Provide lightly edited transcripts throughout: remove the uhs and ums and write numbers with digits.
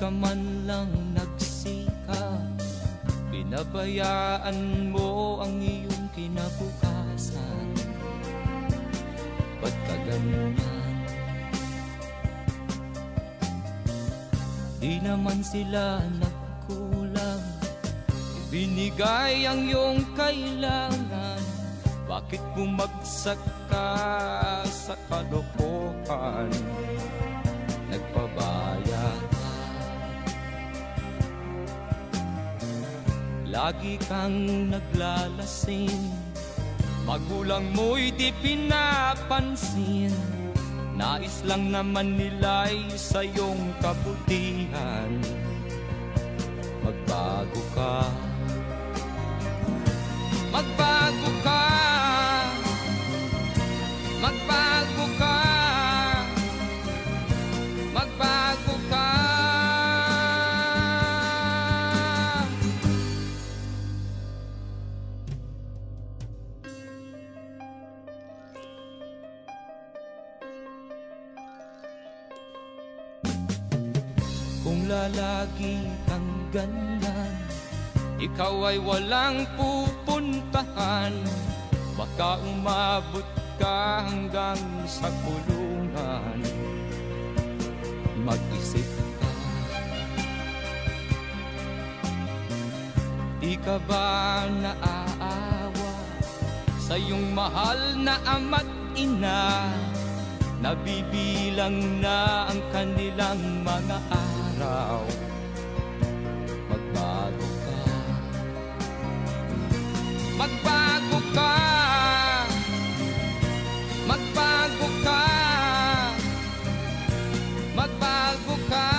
ka man lang nagsikap, pinabayaan mo ang iyong kinabukasan. Ba't ka ganyan? Di naman sila nagkulang, ibinigay ang iyong kailangan. Bakit bumagsak ka sa kalokohan? Nagpabaya ka, lagi kang naglalasing, magulang mo'y di pinapansin. Nais lang naman nila'y sa iyong kabutihan. Magbago ka, magbago ka, magbago ka, magbago ka. Kung lalagi kang ganyan, ikaw ay walang pupuntahan. Baka umabot ka hanggang sa kulungan. Mag-isip ka, di ka ba naaawa sa iyong mahal na ama't ina? Nabibilang na ang kanilang mga araw. Magbago ka, magbago ka, magbago ka, magbago ka.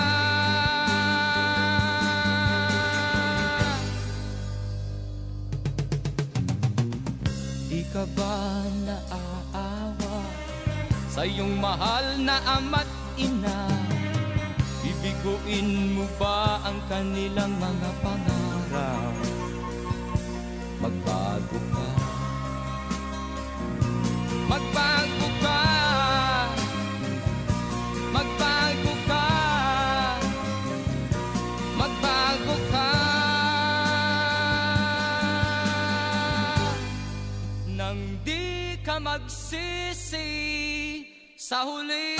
Di ka ba naaawa sa iyong mahal na ama't ina? Bibiguin mo ba ang kanilang mga pangarap? Magbago ka, magbago ka, magbago ka, magbago ka. Nang di ka magsisi sa huli.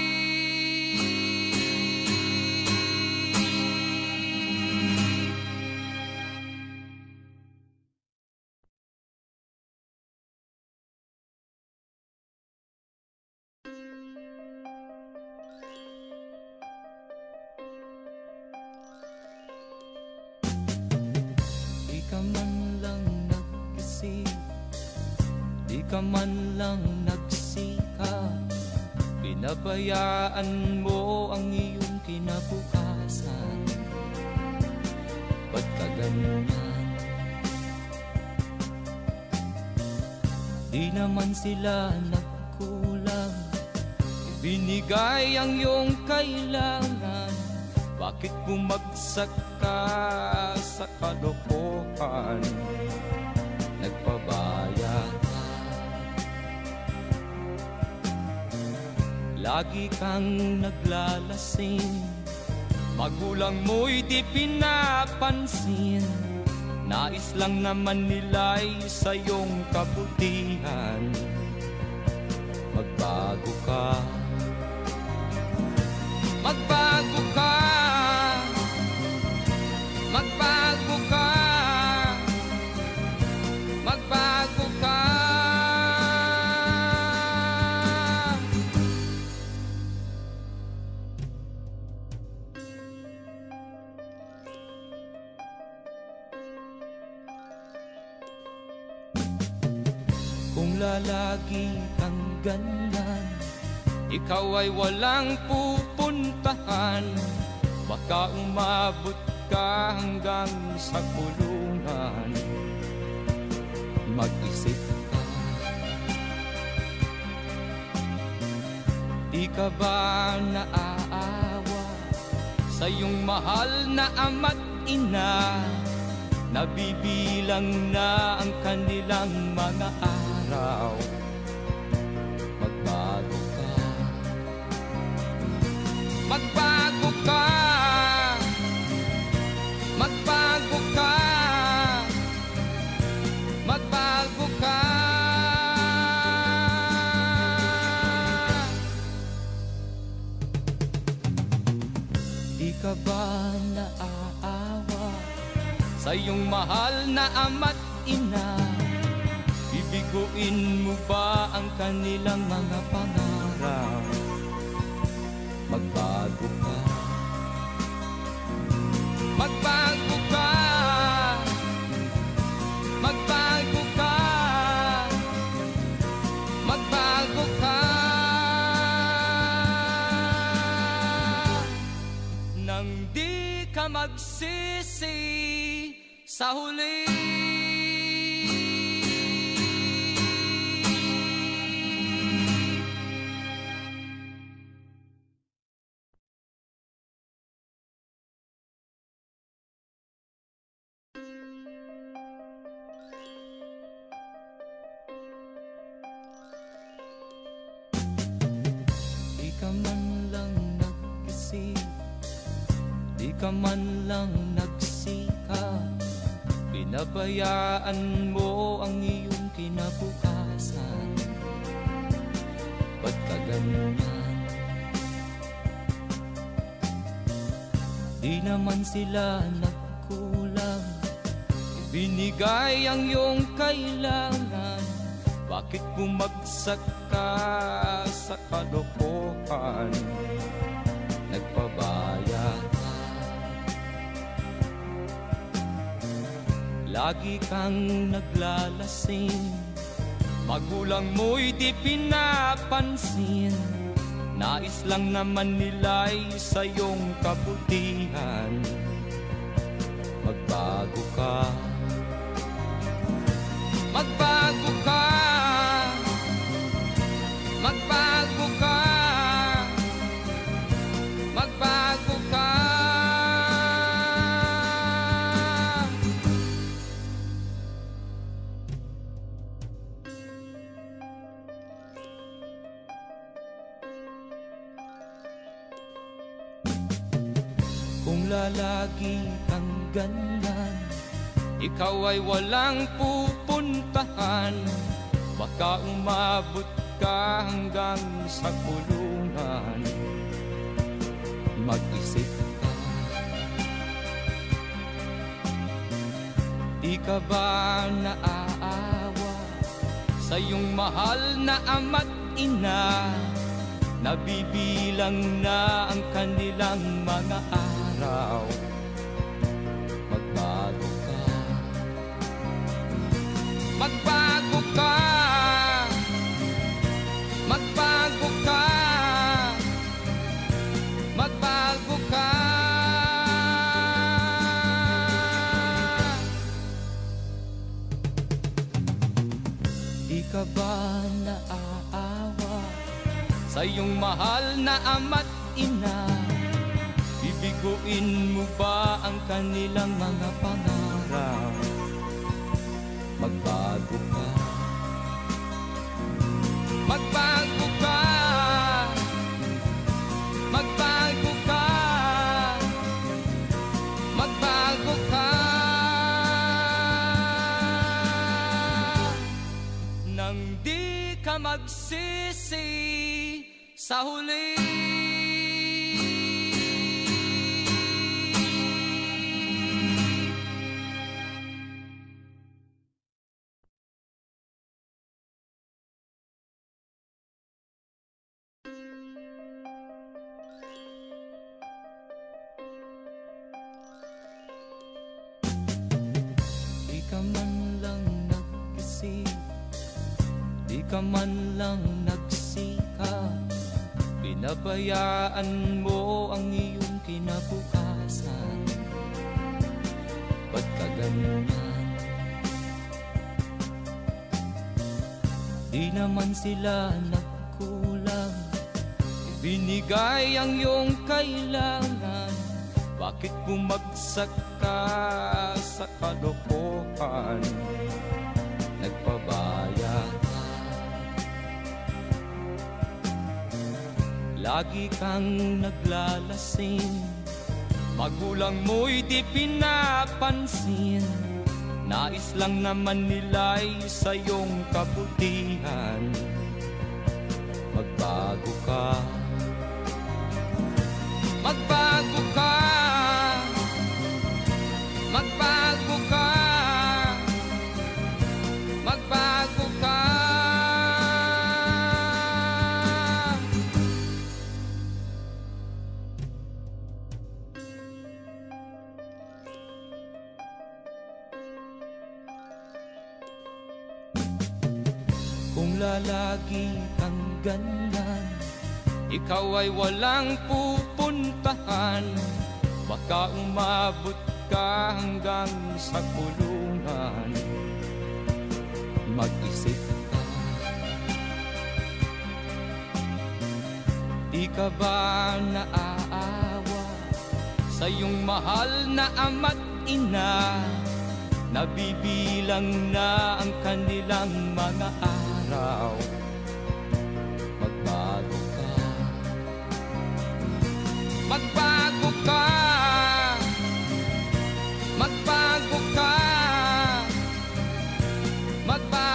Di ka man lang nag-isip, di ka man lang nagsikap, pinabayaan mo ang iyong kinabukasan. Ba't ka ganyan? Di naman sila nagkulang, ibinigay ang iyong kailangan. Bakit bumagsak ka sa kalokohan? Nagpabaya ka, lagi kang naglalasing, magulang mo'y di pinapansin. Nais lang naman nila'y sa iyong kabutihan. Magbago ka, magbago ka, magbago ka, magbago ka. Kung lalagi kang ganyan, ikaw ay walang pupuntahan. Baka umabot ka hanggang sa kulungan. Mag-isip ka, di ka ba naaawa sa iyong mahal na ama't ina? Nabibilang na ang kanilang mga araw. Magbago ka, magbago ka, naaawa sa iyong mahal na ama't ina? Bibiguin mo ba ang kanilang mga pangarap? Magbago ka, magbago ka, magbago ka, magbago ka, nang di ka magsisi sa huli. Di ka man lang nag-isip, di ka man lang nagsikap, pinabayaan mo ang iyong kinabukasan. Ba't ka ganyan? Di naman sila nagkulang, ibinigay ang iyong kailangan. Bakit bumagsak ka sa kalokohan? Nagpabaya ka, lagi kang naglalasing, magulang mo'y di pinapansin. Nais lang naman nila'y sa iyong kabutihan. Magbago ka, magbago ka, magbago ka, magbago ka. Kung lalagi kang ganyan, ikaw ay walang pupuntahan. Baka umabot ka hanggang sa kulungan. Mag-isip ka, di ka ba naaawa sa iyong mahal na ama't ina? Nabibilang na ang kanilang mga araw. Magbago ka, magbago ka, magbago ka, magbago ka. Di ka ba naaawa sa iyong mahal na ama't ina? Bibiguin mo ba ang kanilang mga pangarap? Magbago ka, magbago ka, magbago ka, magbago ka, nang di ka magsisi sa huli. Di ka man lang nag-isip, di ka man lang nagsikap, pinabayaan mo ang iyong kinabukasan. Ba't ka ganyan? Di naman sila nagkulang, ibinigay ang iyong kailangan. Bakit bumagsak ka sa kalokohan? Nagpabaya ka, lagi kang naglalasing, magulang mo'y di pinapansin. Nais lang naman nila'y sa iyong kabutihan. Magbago ka, magbago ka, simula lagi kang ganyan, ikaw ay walang pupuntahan. Baka umabot ka hanggang sa kulungan. Mag-isip ka, di ka ba naaawa sa iyong mahal na ama't ina? Nabibilang na ang kanilang mga araw. Magbago ka, magbago ka, magbago ka, magbago